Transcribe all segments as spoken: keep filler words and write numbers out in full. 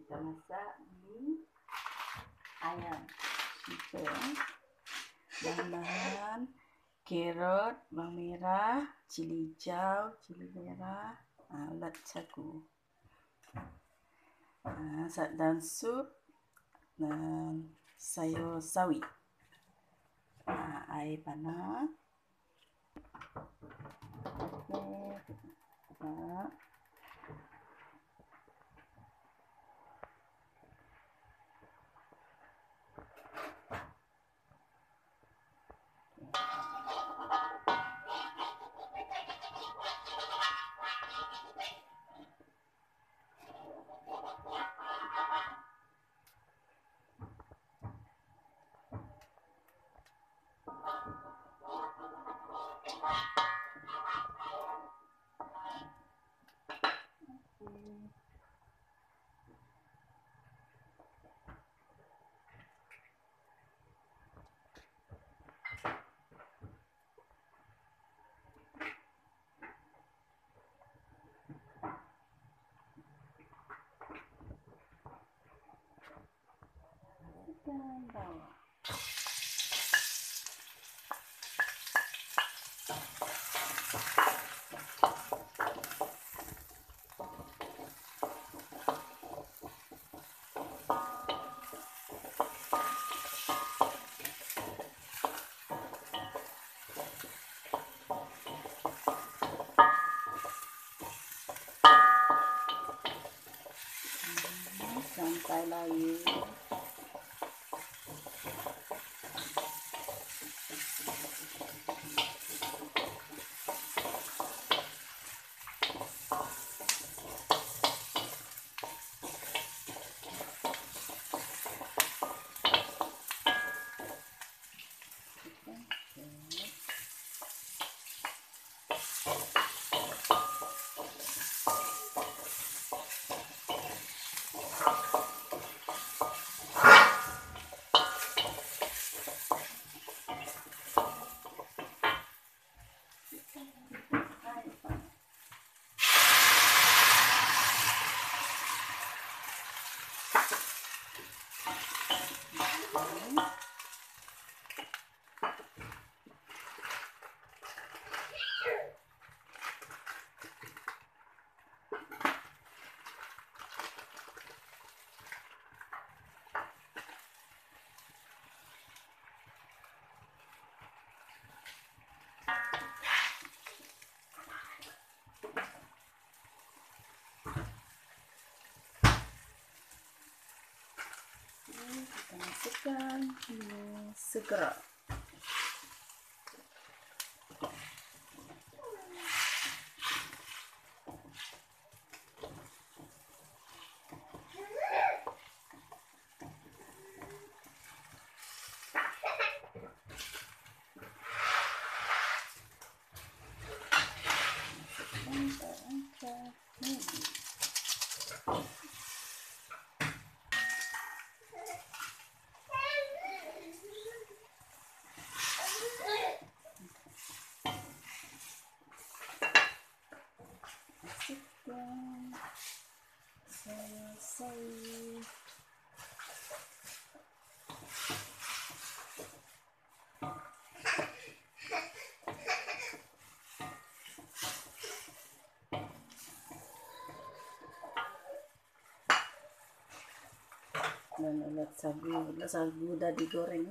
kita masak mie ayam chicken. Bahan-bahan carrot, bawang merah, cili hijau, cili merah, ulat sagu, nah, dan sup dan sayur sawi. Nah, air panas. Oke, nah. Dan bawang. Sampai layu. Kita masukkan mie segera. Selesai. Dan ulat sagu, ulat sagu udah digoreng.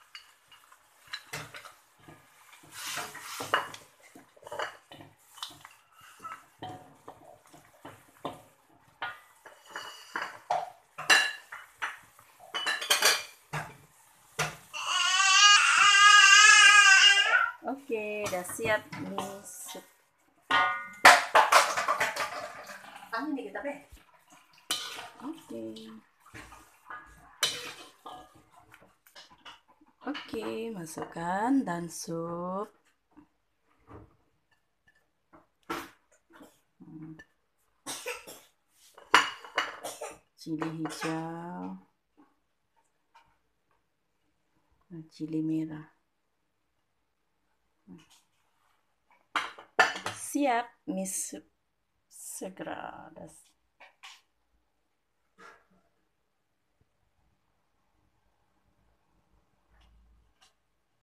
Oke, udah siap mie sup. Angin nih kita deh. Oke. Oke, masukkan dan sup. Hmm. Cili hijau. Dan cili merah. Siap mie sup segera.